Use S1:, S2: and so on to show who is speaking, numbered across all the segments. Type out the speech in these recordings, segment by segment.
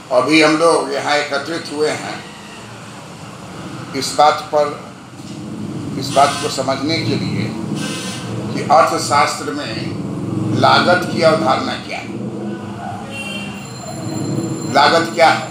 S1: अभी हम लोग यहाँ एकत्रित हुए हैं इस बात को समझने के लिए कि अर्थशास्त्र में लागत की अवधारणा क्या है। लागत क्या है,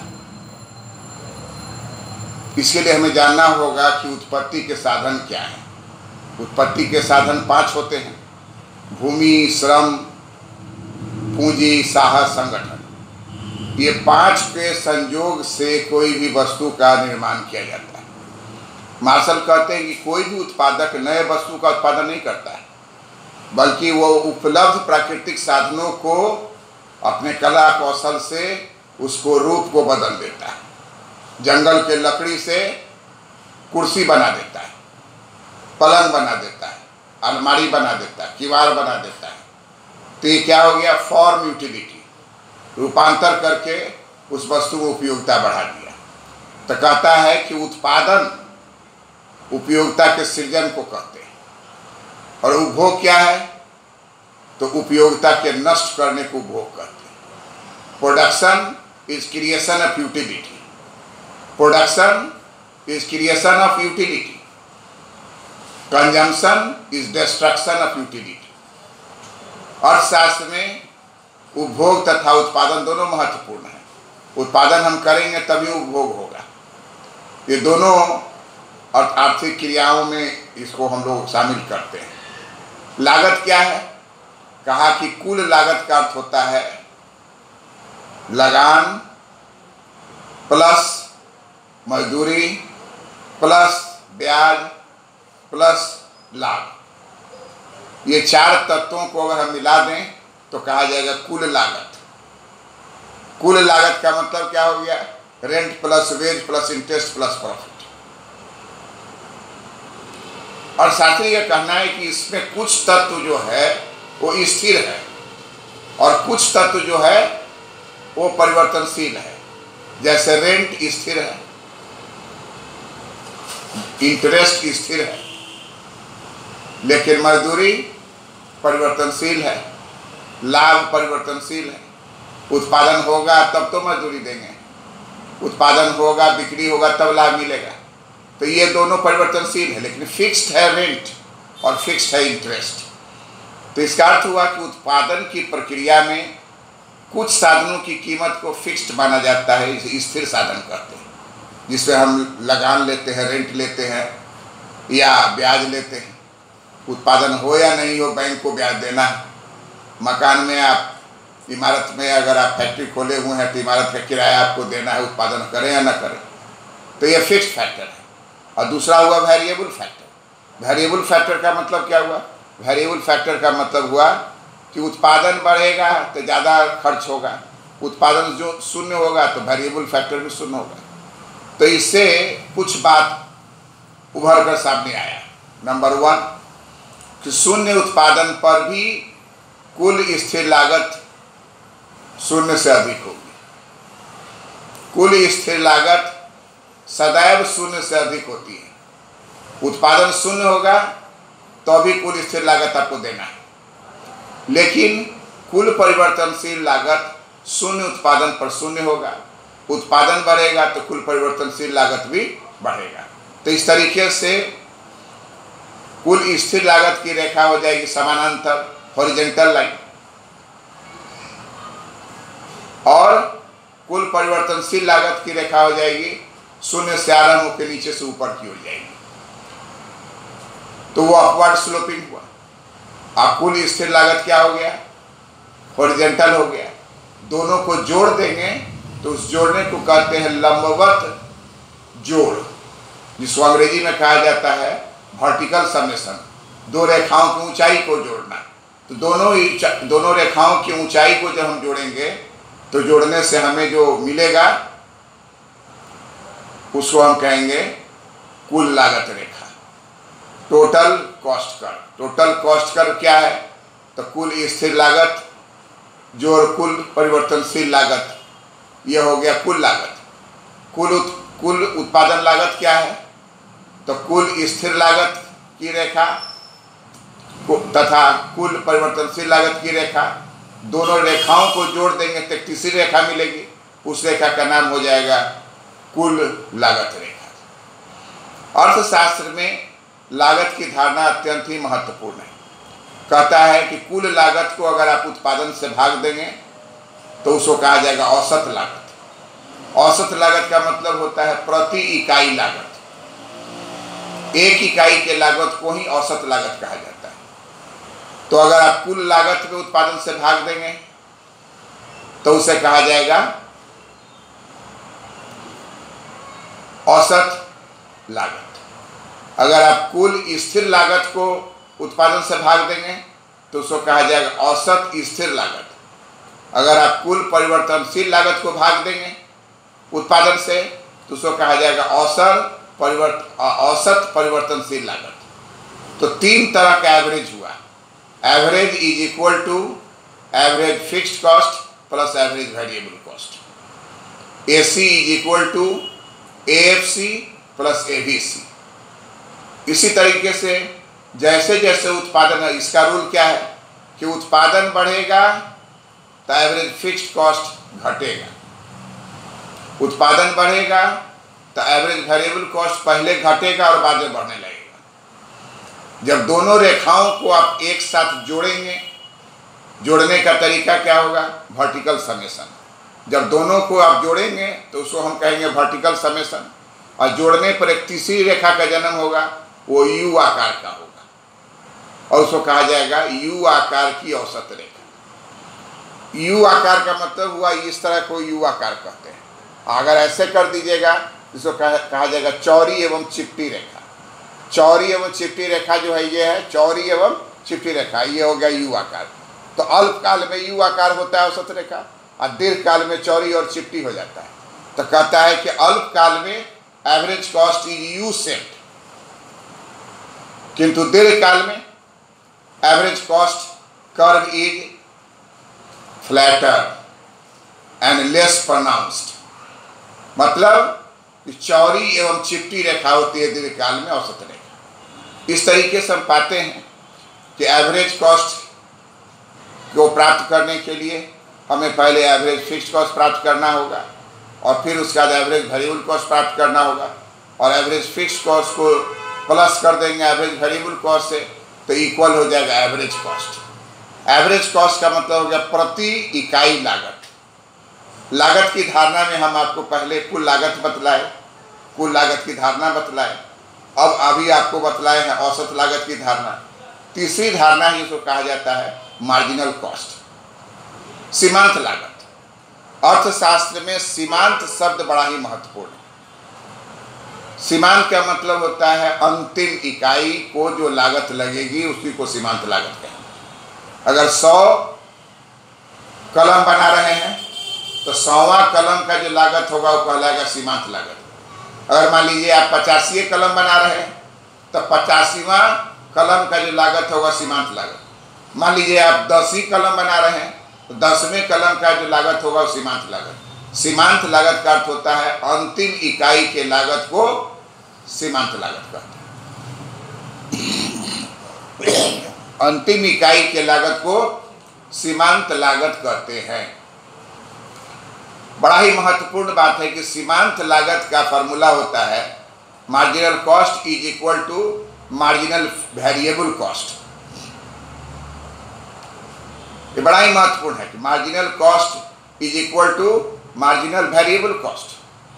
S1: इसके लिए हमें जानना होगा कि उत्पत्ति के साधन क्या हैं। उत्पत्ति के साधन 5 होते हैं: भूमि, श्रम, पूंजी, साहस, संगठन। ये 5 के संयोग से कोई भी वस्तु का निर्माण किया जाता है। मार्शल कहते हैं कि कोई भी उत्पादक नए वस्तु का उत्पादन नहीं करता है, बल्कि वो उपलब्ध प्राकृतिक साधनों को अपने कला कौशल से उसको रूप को बदल देता है। जंगल के लकड़ी से कुर्सी बना देता है, पलंग बना देता है, अलमारी बना देता है, किवाड़ बना देता है। तो ये क्या हो गया? फॉर्म यूटिलिटी, रूपांतर करके उस वस्तु में उपयोगिता बढ़ा दिया। तो कहता है कि उत्पादन उपयोगिता के सृजन को कहते हैं, और उपभोग क्या है? तो उपयोगिता के नष्ट करने को उपभोग कहते हैं। Production is creation of utility. Production is creation of utility. Consumption is destruction of utility. अर्थशास्त्र में उपभोग तथा उत्पादन दोनों महत्वपूर्ण हैं। उत्पादन हम करेंगे तभी उपभोग होगा। ये दोनों आर्थिक क्रियाओं में इसको हम लोग शामिल करते हैं। लागत क्या है? कहा कि कुल लागत का अर्थ होता है लगान प्लस मजदूरी प्लस ब्याज प्लस लाभ। ये 4 तत्वों को अगर हम मिला दें तो कहा जाएगा कुल लागत। कुल लागत का मतलब क्या हो गया? Rent plus wage plus interest plus profit. और शास्त्री का कहना है कि इसमें कुछ तत्व जो है वो स्थिर है और कुछ तत्व जो है वो परिवर्तनशील है। जैसे रेंट स्थिर है, इंटरेस्ट स्थिर है, लेकिन मजदूरी परिवर्तनशील है, लाभ परिवर्तनशील है। उत्पादन होगा तब तो मजदूरी देंगे, उत्पादन होगा, बिक्री होगा तब लाभ मिलेगा। तो ये दोनों परिवर्तनशील है, लेकिन फिक्स्ड है रेंट और फिक्स्ड है इंटरेस्ट। तो इसका अर्थ हुआ कि उत्पादन की प्रक्रिया में कुछ साधनों की कीमत को फिक्स्ड माना जाता है, इसे स्थिर साधन कहते हैं। जिसमें हम लगान लेते हैं, रेंट लेते हैं या ब्याज लेते हैं। उत्पादन हो या नहीं हो, बैंक को ब्याज देना है। मकान में आप, इमारत में अगर आप फैक्ट्री खोले हुए हैं तो इमारत का किराया आपको देना है, उत्पादन करें या ना करें। तो ये फिक्स्ड फैक्टर है। और दूसरा हुआ वेरिएबल फैक्टर। वेरिएबल फैक्टर का मतलब क्या हुआ? वेरिएबल फैक्टर का मतलब हुआ कि उत्पादन बढ़ेगा तो ज़्यादा खर्च होगा, उत्पादन जो शून्य होगा तो वेरिएबल फैक्टर भी शून्य होगा। तो इससे कुछ बात उभर कर सामने आया। नंबर 1 कि शून्य उत्पादन पर भी कुल स्थिर लागत शून्य से अधिक होगी। कुल स्थिर लागत सदैव शून्य से अधिक होती है। उत्पादन शून्य होगा तो भी कुल स्थिर लागत आपको देना है, लेकिन कुल परिवर्तनशील लागत शून्य उत्पादन पर शून्य होगा। उत्पादन बढ़ेगा तो कुल परिवर्तनशील लागत भी बढ़ेगा। तो इस तरीके से कुल स्थिर लागत की रेखा हो जाएगी समानांतर, हॉरिजॉन्टल लाइन, और कुल परिवर्तनशील लागत की रेखा हो जाएगी शून्य से आरंभ होकर नीचे से ऊपर की हो जाएगी। तो वो अपवर्ड स्लोपिंग हुआ। अब कुल स्थिर लागत क्या हो गया? हॉरिजॉन्टल हो गया। दोनों को जोड़ देंगे तो उस जोड़ने को कहते हैं लंबवत जोड़, जिसको अंग्रेजी में कहा जाता है वर्टिकल समेशन। 2 रेखाओं की ऊंचाई को जोड़ना। तो दोनों रेखाओं की ऊंचाई को जब हम जोड़ेंगे तो जोड़ने से हमें जो मिलेगा उसको हम कहेंगे कुल लागत रेखा, total cost curve. Total cost curve क्या है? तो कुल स्थिर लागत जोड़ कुल परिवर्तनशील लागत, यह हो गया कुल लागत। कुल उत्पादन लागत क्या है? तो कुल स्थिर लागत की रेखा तथा कुल परिवर्तनशील लागत की रेखा, दोनों रेखाओं को जोड़ देंगे तो एक तीसरी रेखा मिलेगी उस रेखा का नाम हो जाएगा कुल लागत रेखा। अर्थशास्त्र में लागत की धारणा अत्यंत ही महत्वपूर्ण है। कहता है कि कुल लागत को अगर आप उत्पादन से भाग देंगे तो उसको कहा जाएगा औसत लागत। औसत लागत का मतलब होता है प्रति इकाई लागत। एक इकाई के लागत को ही औसत लागत कहा जाता है। तो अगर आप कुल लागत को उत्पादन से भाग देंगे तो उसे कहा जाएगा औसत लागत। अगर आप कुल स्थिर लागत को उत्पादन से भाग देंगे तो उसको कहा जाएगा औसत स्थिर लागत। अगर आप कुल परिवर्तनशील लागत को भाग देंगे उत्पादन से तो उसको कहा जाएगा औसत परिवर्तनशील लागत। तो तीन तरह का एवरेज हुआ। Average is equal to average fixed cost plus average variable cost. AC is equal to AFC plus ABC। इसी तरीके से जैसे जैसे उत्पादन है, इसका रूल क्या है कि उत्पादन बढ़ेगा तो एवरेज फिक्स्ड कॉस्ट घटेगा, उत्पादन बढ़ेगा तो एवरेज वेरिएबल कॉस्ट पहले घटेगा और बाद में बढ़ने लगेगा। जब दोनों रेखाओं को आप एक साथ जोड़ेंगे, जोड़ने का तरीका क्या होगा? Vertical summation. जब दोनों को आप जोड़ेंगे तो उसको हम कहेंगे वर्टिकल समेशन, और जोड़ने पर एक तीसरी रेखा का जन्म होगा, वो U आकार का होगा और उसको कहा जाएगा U आकार की औसत रेखा। U आकार का मतलब हुआ इस तरह को U आकार कहते हैं। अगर ऐसे कर दीजिएगा इसको कहा जाएगा चौड़ी एवं चिपटी रेखा। चौड़ी एवं चिपटी रेखा जो है ये है चौड़ी एवं चिपटी रेखा, ये हो गया U आकार। तो अल्पकाल में U आकार होता है औसत रेखा और दीर्घकाल में चौड़ी और चिपटी हो जाता है। तो कहता है कि अल्पकाल में average cost is U shaped, किंतु दीर्घकाल में average cost curve is flatter and less pronounced. मतलब चौड़ी एवं चिपटी रेखा होती है दीर्घकाल में औसत रेखा। इस तरीके से हम पाते हैं कि एवरेज कॉस्ट को प्राप्त करने के लिए हमें पहले एवरेज फिक्स्ड कॉस्ट प्राप्त करना होगा और फिर उसके बाद एवरेज वेरिएबल कॉस्ट प्राप्त करना होगा, और एवरेज फिक्स्ड कॉस्ट को प्लस कर देंगे एवरेज वेरिएबल कॉस्ट से तो इक्वल हो जाएगा एवरेज कॉस्ट। एवरेज कॉस्ट का मतलब हो गया प्रति इकाई लागत। लागत की धारणा में हम आपको पहले कुल लागत बतलाए, कुल लागत की धारणा बतलाए, अब अभी आपको बतलाए हैं औसत लागत की धारणा। तीसरी धारणा ही उसको कहा जाता है मार्जिनल कॉस्ट, सीमांत लागत। अर्थशास्त्र में सीमांत शब्द बड़ा ही महत्वपूर्ण है। सीमांत का मतलब होता है अंतिम इकाई को जो लागत लगेगी उसी को सीमांत लागत कहेंगे। अगर 100 कलम बना रहे हैं तो 100वां कलम का जो लागत होगा वो कहलाएगा सीमांत लागत। अगर मान लीजिए आप 85 कलम बना रहे हैं तो 85वां कलम का जो लागत होगा सीमांत लागत। मान लीजिए आप 10 ही कलम बना रहे हैं तो 10वें कलम का जो लागत होगा वो सीमांत लागत। सीमांत लागत का अर्थ होता है अंतिम इकाई के लागत को सीमांत लागत कहते हैं। अंतिम इकाई के लागत को सीमांत लागत कहते हैं। बड़ा ही महत्वपूर्ण बात है कि सीमांत लागत का फॉर्मूला होता है marginal cost is equal to marginal variable cost. ये बड़ा ही महत्वपूर्ण है कि marginal cost is equal to marginal variable cost.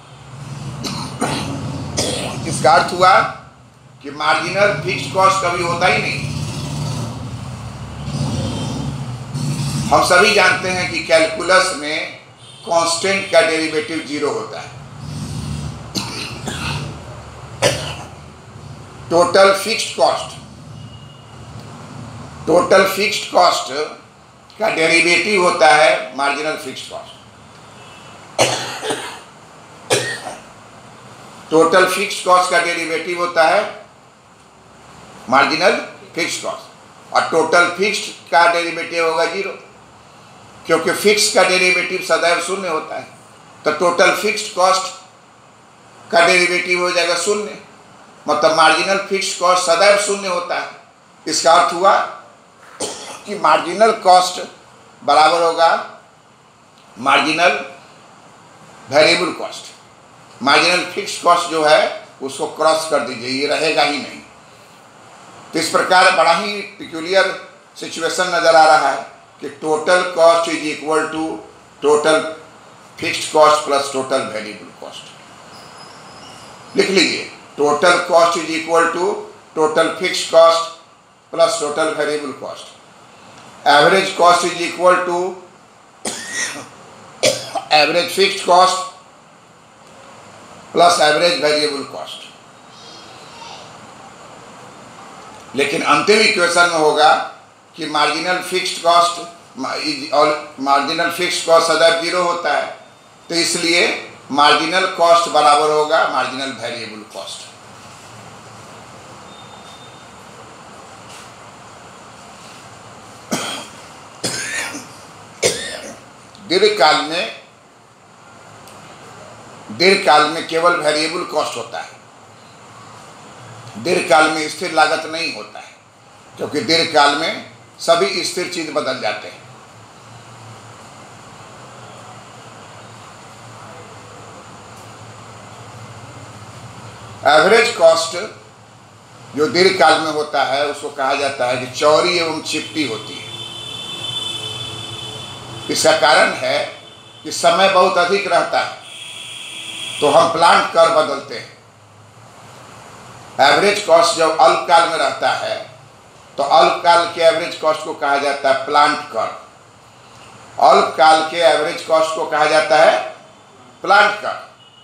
S1: इसका अर्थ हुआ कि मार्जिनल फिक्स्ड कॉस्ट कभी होता ही नहीं। हम सभी जानते हैं कि कैलकुलस में कांस्टेंट का डेरिवेटिव 0 होता है। टोटल फिक्स्ड कॉस्ट का डेरिवेटिव होता है marginal fixed cost. Total fixed cost का डेरिवेटिव होता है मार्जिनल फिक्स्ड कॉस्ट, और टोटल फिक्स्ड का डेरिवेटिव होगा 0, क्योंकि फिक्स का डेरिवेटिव सदैव 0 होता है। तो टोटल फिक्स्ड कॉस्ट का डेरिवेटिव हो जाएगा 0, मतलब मार्जिनल फिक्स्ड कॉस्ट सदैव 0 होता है। इसका अर्थ हुआ कि मार्जिनल कॉस्ट बराबर होगा marginal variable cost, marginal fixed cost जो है उसको क्रॉस कर दीजिए, ये रहेगा ही नहीं। तो इस प्रकार बड़ा ही पिक्यूलियर सिचुएशन नज़र आ रहा है कि total cost is equal to total fixed cost plus total variable cost. लिख लीजिए, total cost is equal to total fixed cost plus total variable cost. Average cost is equal to average fixed cost plus average variable cost. लेकिन अंतिम equation में होगा कि marginal fixed cost सदैव zero होता है, तो इसलिए मार्जिनल कॉस्ट बराबर होगा मार्जिनल वेरिएबल कॉस्ट। दीर्घकाल में केवल वेरिएबल कॉस्ट होता है, दीर्घकाल में स्थिर लागत नहीं होता है, क्योंकि दीर्घकाल में सभी स्थिर चीज बदल जाते हैं। एवरेज कॉस्ट जो दीर्घकाल में होता है उसको कहा जाता है कि चौड़ी एवं चिपटी होती है। इसका कारण है कि समय बहुत अधिक रहता है तो हम प्लांट कर बदलते हैं। एवरेज कॉस्ट जब अल्पकाल में रहता है तो अल्पकाल के एवरेज कॉस्ट को कहा जाता है प्लांट कर, अल्पकाल के एवरेज कॉस्ट को कहा जाता है प्लांट कर।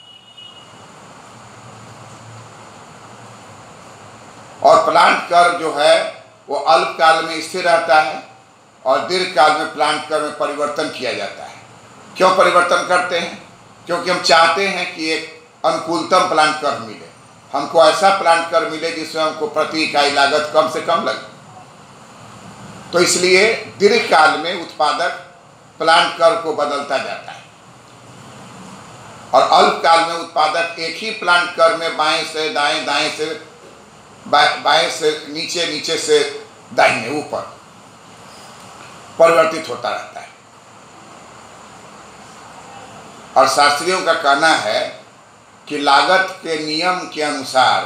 S1: और प्लांट कर जो है वो अल्पकाल में स्थिर रहता है और दीर्घकाल में प्लांट कर में परिवर्तन किया जाता है। क्यों परिवर्तन करते हैं? क्योंकि हम चाहते हैं कि एक अनुकूलतम प्लांट कर मिले, हमको ऐसा प्लांट कर मिले जिसमें हमको प्रति इकाई लागत कम से कम लगे। तो इसलिए दीर्घकाल में उत्पादक प्लांट कर को बदलता जाता है और अल्पकाल में उत्पादक एक ही प्लांट कर में बाएं से दाएं, दाएं से बाएं से नीचे, नीचे से दाहिने ऊपर परिवर्तित होता रहता है। और शास्त्रियों का कहना है कि लागत के नियम के अनुसार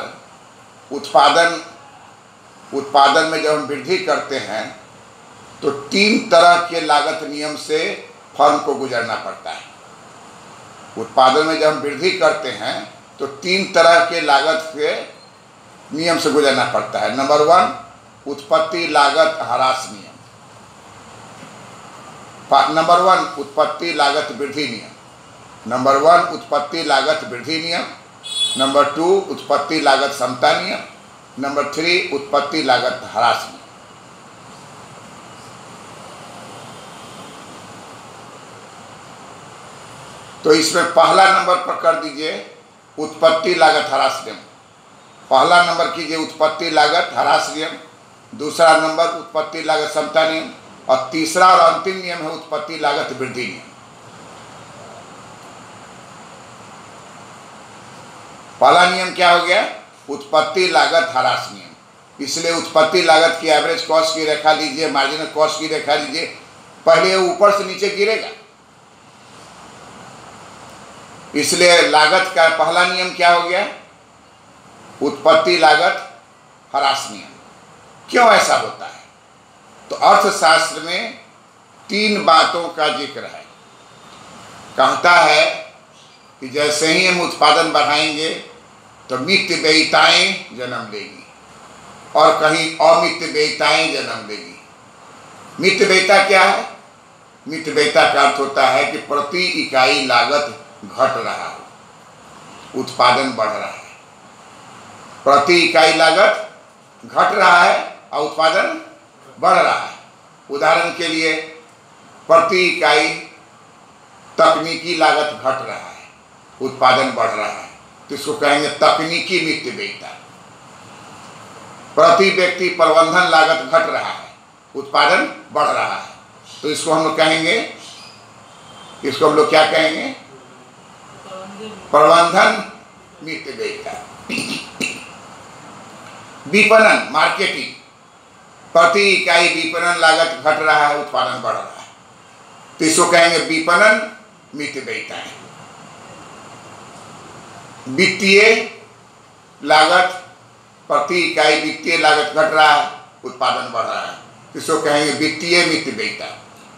S1: उत्पादन में जब हम वृद्धि करते हैं तो 3 तरह के लागत नियम से फर्म को गुजरना पड़ता है। उत्पादन में जब हम वृद्धि करते हैं तो 3 तरह के लागत के नियम से गुजरना पड़ता है। नंबर 1 उत्पत्ति लागत ह्रास नियम, नंबर 1 उत्पत्ति लागत वृद्धि नियम, नंबर 1 उत्पत्ति लागत वृद्धि नियम, नंबर 2 उत्पत्ति लागत समता नियम, नंबर 3 उत्पत्ति लागत ह्रास नियम। तो इसमें पहला नंबर पर कर दीजिए उत्पत्ति लागत ह्रास नियम, पहला नंबर कीजिए उत्पत्ति लागत ह्रास नियम, दूसरा नंबर उत्पत्ति लागत समता नियम और तीसरा और अंतिम नियम है उत्पत्ति लागत वृद्धि नियम। पहला नियम क्या हो गया? उत्पत्ति लागत ह्रास नियम। इसलिए उत्पत्ति लागत की एवरेज कॉस्ट की रेखा लीजिए, मार्जिनल कॉस्ट की रेखा लीजिए, पहले ऊपर से नीचे गिरेगा। इसलिए लागत का पहला नियम क्या हो गया? उत्पत्ति लागत ह्रास नियम। क्यों ऐसा होता है? तो अर्थशास्त्र में 3 बातों का जिक्र है। कहता है कि जैसे ही हम उत्पादन बढ़ाएंगे तो मित्य व्ययिताएं जन्म लेगी और कहीं अमित्य व्ययिताएं जन्म लेगी। मित्य व्ययिता क्या है? मित्य व्ययिता का अर्थ होता है कि प्रति इकाई लागत घट रहा हो, उत्पादन बढ़ रहा है। प्रति इकाई लागत घट रहा है और उत्पादन बढ़ रहा है। उदाहरण के लिए प्रति इकाई तकनीकी लागत घट रहा है, उत्पादन बढ़ रहा है, तो इसको कहेंगे तकनीकी मित्य व्ययिता। प्रति व्यक्ति प्रबंधन लागत घट रहा है, उत्पादन बढ़ रहा है, तो इसको हम लोग कहेंगे, इसको हम लोग क्या कहेंगे? प्रबंधन मित्य व्ययिता। विपणन मार्केटिंग, प्रति इकाई विपणन लागत घट रहा है, उत्पादन बढ़ रहा है, तो इसको कहेंगे विपणन मित्य व्ययिता है। वित्तीय लागत, प्रति इकाई वित्तीय लागत घट रहा है, उत्पादन बढ़ रहा है, इसको कहेंगे वित्तीय मित व्ययिता।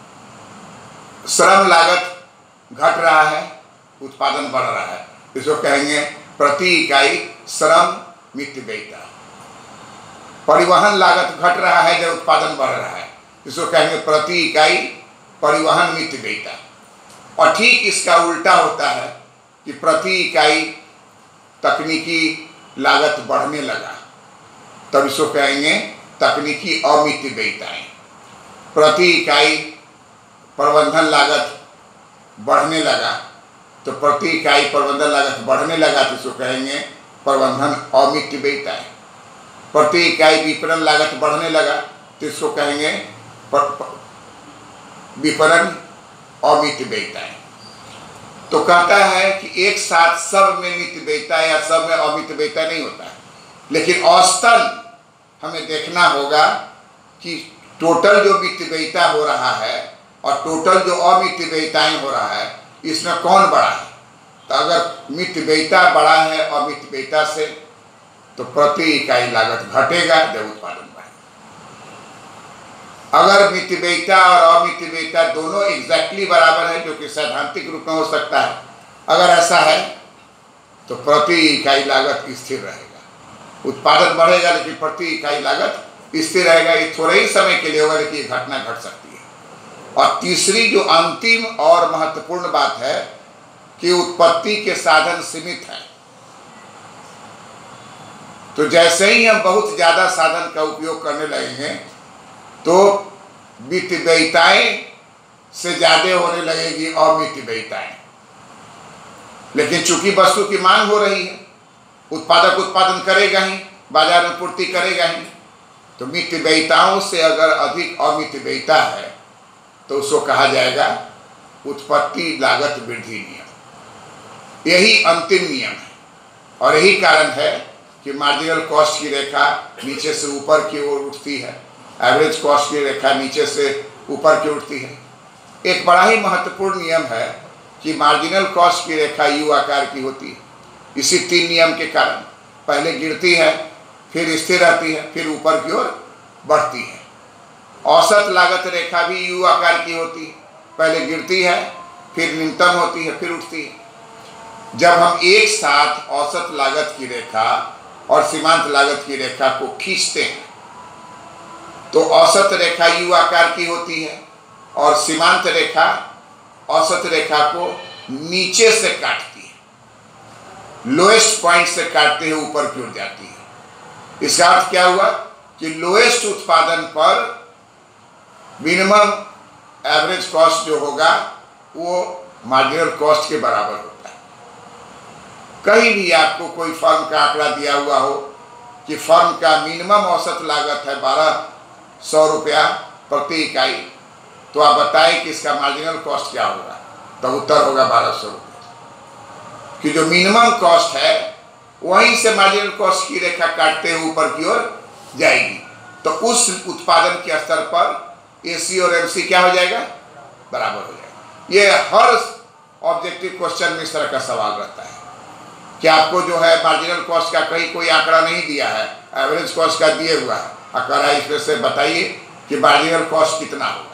S1: श्रम लागत घट रहा है, उत्पादन बढ़ रहा है, इसको कहेंगे प्रति इकाई श्रम मित व्ययिता। परिवहन लागत घट रहा है जब उत्पादन बढ़ रहा है, इसको कहेंगे प्रति इकाई परिवहन मित व्ययिता। और ठीक इसका उल्टा होता है कि प्रति इकाई तकनीकी लागत बढ़ने लगा, तब इसको कहेंगे तकनीकी अमित व्ययिताएं। प्रति इकाई प्रबंधन लागत बढ़ने लगा, तो प्रति इकाई प्रबंधन लागत बढ़ने लगा तो इसको कहेंगे प्रबंधन अमित व्ययिताएं। प्रति इकाई विपणन लागत बढ़ने लगा तो इसको कहेंगे विपणन अमित व्ययिताएं। तो कहता है कि एक साथ सब में मित व्ययिता या सब में अमित व्ययिता नहीं होता है, लेकिन औसतन हमें देखना होगा कि टोटल जो मित व्ययिता हो रहा है और टोटल जो अमित व्ययिताएं हो रहा है, इसमें कौन बड़ा है। तो अगर मित व्ययिता बड़ा है अमित व्ययिता से, तो प्रति इकाई लागत घटेगा जब उत्पादन बढ़ेगा। अगर मित व्ययिता और अमित व्ययिता दोनों एग्जैक्टली बराबर है, जो कि सैद्धांतिक रूप में हो सकता है, अगर ऐसा है तो प्रति इकाई लागत स्थिर रहेगा, उत्पादन बढ़ेगा लेकिन प्रति इकाई लागत स्थिर रहेगा। ये थोड़े ही समय के लिए होगा, लेकिन ये घटना घट सकती है। और तीसरी जो अंतिम और महत्वपूर्ण बात है कि उत्पत्ति के साधन सीमित हैं। तो जैसे ही हम बहुत ज्यादा साधन का उपयोग करने लगेंगे तो मित व्ययिताएं से ज्यादा होने लगेगी अमित व्ययिताएं। लेकिन चूंकि वस्तु की मांग हो रही है, उत्पादक उत्पादन करेगा ही, बाजार में पूर्ति करेगा ही, तो मित व्ययिताओं से अगर अधिक अमित व्ययिता है तो उसको कहा जाएगा उत्पत्ति लागत वृद्धि नियम। यही अंतिम नियम है और यही कारण है कि मार्जिनल कॉस्ट की रेखा नीचे से ऊपर की ओर उठती है, एवरेज कॉस्ट की रेखा नीचे से ऊपर की उठती है। एक बड़ा ही महत्वपूर्ण नियम है कि मार्जिनल कॉस्ट की रेखा यू आकार की होती है। इसी तीन नियम के कारण पहले गिरती है, फिर स्थिर रहती है, फिर ऊपर की ओर बढ़ती है। औसत लागत रेखा भी यू आकार की होती है, पहले गिरती है, फिर न्यूनतम होती है, फिर उठती है। जब हम एक साथ औसत लागत की रेखा और सीमांत लागत की रेखा को खींचते हैं तो औसत रेखा यू आकार की होती है और सीमांत रेखा औसत रेखा को नीचे से काटती है, लोएस्ट पॉइंट से काटते हुए ऊपर की ओर जाती है। इसका अर्थ क्या हुआ कि लोएस्ट उत्पादन पर मिनिमम एवरेज कॉस्ट जो होगा वो मार्जिनल कॉस्ट के बराबर होता है। कहीं भी आपको कोई फर्म का आंकड़ा दिया हुआ हो कि फर्म का मिनिमम औसत लागत है 1200 रुपया प्रति इकाई, तो आप बताएं कि इसका मार्जिनल कॉस्ट क्या होगा, तो उत्तर होगा 1200 रुपये। कि जो मिनिमम कॉस्ट है वहीं से मार्जिनल कॉस्ट की रेखा काटते हुए ऊपर की ओर जाएगी, तो उस उत्पादन के स्तर पर एसी और एमसी क्या हो जाएगा, बराबर हो जाएगा। ये हर ऑब्जेक्टिव क्वेश्चन में इस तरह का सवाल रहता है कि आपको जो है मार्जिनल कॉस्ट का कहीं कोई आंकड़ा नहीं दिया है, एवरेज कॉस्ट का दिए हुआ है, आंकड़ा इसमें से बताइए कि मार्जिनल कॉस्ट कितना होगा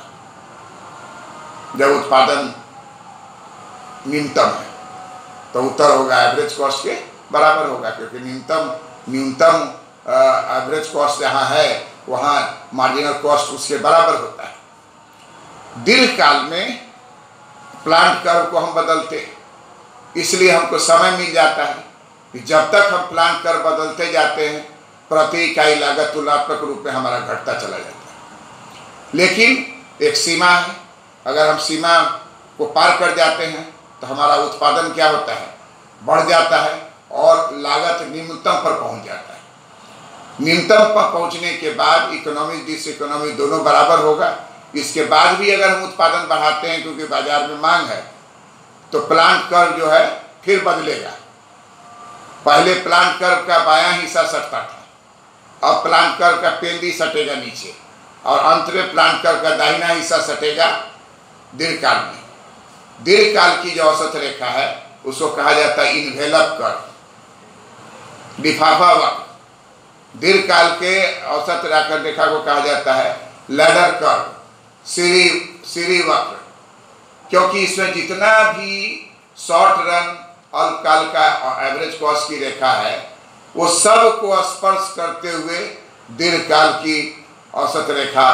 S1: जब उत्पादन न्यूनतम है, तो उत्तर होगा एवरेज कॉस्ट के बराबर होगा, क्योंकि न्यूनतम एवरेज कॉस्ट जहाँ है वहाँ मार्जिनल कॉस्ट उसके बराबर होता है। दीर्घकाल में प्लांट कर्व को हम बदलते हैं, इसलिए हमको समय मिल जाता है कि जब तक हम प्लांट कर्व बदलते जाते हैं प्रति इकाई लागत तुलनात्मक रूप में हमारा घटता चला जाता है। लेकिन एक सीमा है, अगर हम सीमा को पार कर जाते हैं तो हमारा उत्पादन क्या होता है, बढ़ जाता है और लागत न्यूनतम पर पहुंच जाता है। न्यूनतम पर पहुंचने के बाद इकोनॉमी डिस इकोनॉमी दोनों बराबर होगा। इसके बाद भी अगर हम उत्पादन बढ़ाते हैं क्योंकि बाजार में मांग है, तो प्लांट कर्व जो है फिर बदलेगा। पहले प्लांट कर्व का बायां हिस्सा सटता था, अब प्लांट कर्व का पेंदी सटेगा नीचे और अंत में प्लांट कर्व का दाहिना हिस्सा सटेगा दीर्घकाल में। दीर्घकाल की जो औसत रेखा है उसको कहा जाता है इन्वेलप कर्व। लिफाफा वक्र, दीर्घकाल के औसत रेखा को कहा जाता है लैडर कर्व, सीढ़ी वक्र, क्योंकि इसमें जितना भी शॉर्ट रन अल्पकाल का एवरेज कॉस्ट की रेखा है वो सब को स्पर्श करते हुए दीर्घकाल की औसत रेखा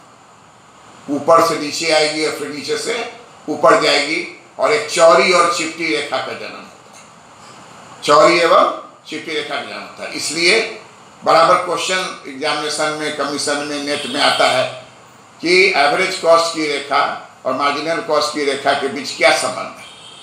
S1: ऊपर से नीचे आएगी और फिर नीचे से ऊपर जाएगी और एक चौड़ी और चिपटी रेखा का जन्म होता है। चौड़ी एवं चिपटी रेखा का जन्म होता है। इसलिए बराबर क्वेश्चन एग्जामिनेशन में, कमीशन में, नेट में आता है कि एवरेज कॉस्ट की रेखा और मार्जिनल कॉस्ट की रेखा के बीच क्या संबंध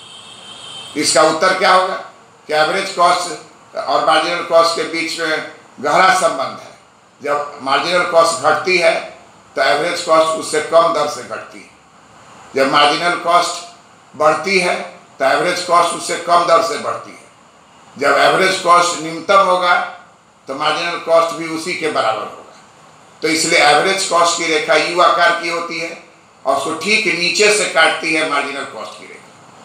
S1: है। इसका उत्तर क्या होगा कि एवरेज कॉस्ट और मार्जिनल कॉस्ट के बीच में गहरा संबंध है। जब मार्जिनल कॉस्ट घटती है तो एवरेज कॉस्ट उससे कम दर से घटती है। जब मार्जिनल कॉस्ट बढ़ती है तो एवरेज कॉस्ट उससे कम दर से बढ़ती है। जब एवरेज कॉस्ट न्यूनतम होगा तो मार्जिनल कॉस्ट भी उसी के बराबर होगा। तो इसलिए एवरेज कॉस्ट की रेखा यू आकार की होती है और उसको ठीक नीचे से काटती है मार्जिनल कॉस्ट की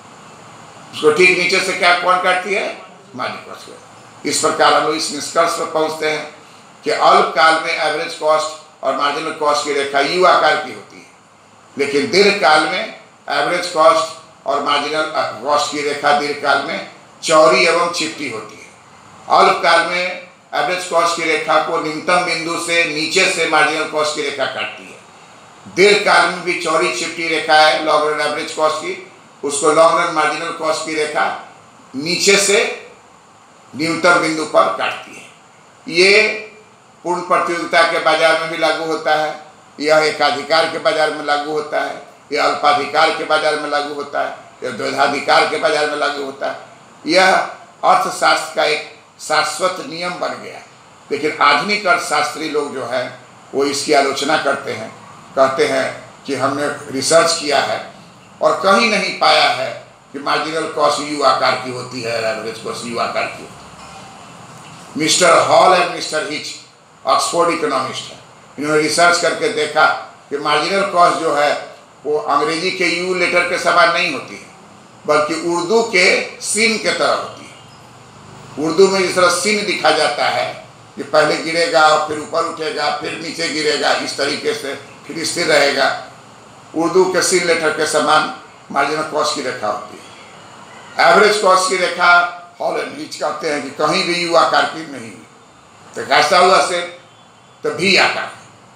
S1: रेखा। उसको ठीक नीचे से क्या कौन काटती है? मार्जिनल कॉस्ट की। इस प्रकार हम लोग इस निष्कर्ष पर पहुंचते हैं कि अल्पकाल में एवरेज कॉस्ट और मार्जिनल कॉस्ट की रेखा यू आकार की होती है, लेकिन दीर्घकाल में एवरेज कॉस्ट और मार्जिनल कॉस्ट की रेखा दीर्घकाल में चौड़ी एवं चिपटी होती है। अल्पकाल में एवरेज कॉस्ट की रेखा को न्यूनतम बिंदु से नीचे से मार्जिनल कॉस्ट की रेखा काटती है। दीर्घकाल में भी चौड़ी चिपटी रेखा है लॉन्ग रन एवरेज कॉस्ट की, उसको लॉन्ग रन मार्जिनल कॉस्ट की रेखा नीचे से न्यूनतम बिंदु पर काटती है। ये पूर्ण प्रतियोगिता के बाजार में भी लागू होता है, यह एकाधिकार के बाजार में लागू होता है, यह अल्पाधिकार के बाजार में लागू होता है, यह द्वैधाधिकार के बाजार में लागू होता है। यह अर्थशास्त्र का एक शाश्वत नियम बन गया। लेकिन आधुनिक अर्थशास्त्री लोग जो है वो इसकी आलोचना करते हैं, कहते हैं कि हमने रिसर्च किया है और कहीं नहीं पाया है कि मार्जिनल कॉस्ट यू आकार की होती है, एवरेज कॉस्ट यू आकार की होती है। Mister Hall and mister Hitch Oxford economist है, इन्होंने रिसर्च करके देखा कि मार्जिनल कॉस्ट जो है वो अंग्रेजी के यू लेटर के समान नहीं होती है, बल्कि उर्दू के सीन के तरह होती है। उर्दू में जिस तरह सीन दिखा जाता है कि पहले गिरेगा और फिर ऊपर उठेगा, फिर नीचे गिरेगा, इस तरीके से फिर स्थिर रहेगा, उर्दू के सीन लेटर के समान मार्जिनल कॉस्ट की रेखा होती है। एवरेज कॉस्ट की रेखा हॉल एंड हिच कहते हैं कि कहीं भी यू आकार की नहीं हुई, तो कैसा हुआ से तो भी आकार,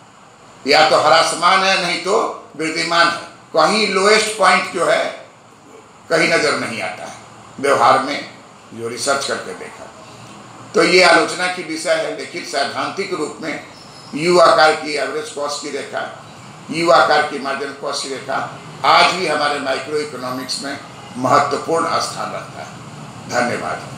S1: या तो ह्रासमान है नहीं तो वृद्धिमान है, कहीं लोएस्ट पॉइंट जो है कहीं नजर नहीं आता है व्यवहार में, जो रिसर्च करके देखा। तो ये आलोचना की विषय है, लेकिन सैद्धांतिक रूप में यू आकार की एवरेज कॉस्ट की रेखा, यू आकार की मार्जिनल कॉस्ट की रेखा आज भी हमारे माइक्रो इकोनॉमिक्स में महत्वपूर्ण स्थान रखता है। धन्यवाद।